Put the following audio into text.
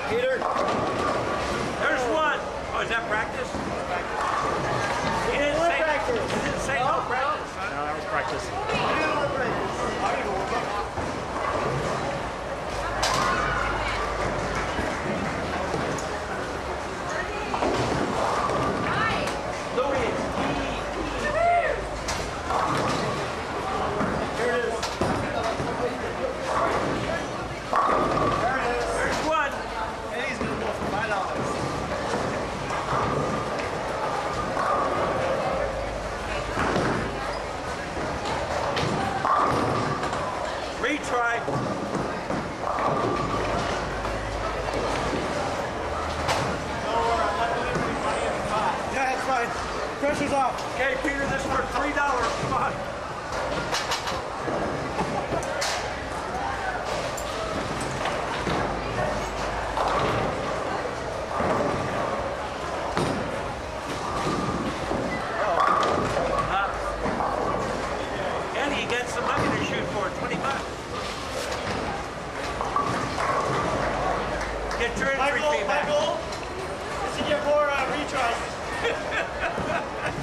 Peter. There's one. Oh, is that practice? He didn't say practice. He didn't say no practice. Huh? No, that was practice. Retry. Yeah, that's fine. Pressure's off. Okay, Peter, this for $3. Come on. And he gets some money to shoot for, 20 bucks. Get your entry fee back. My goal is to get more retries.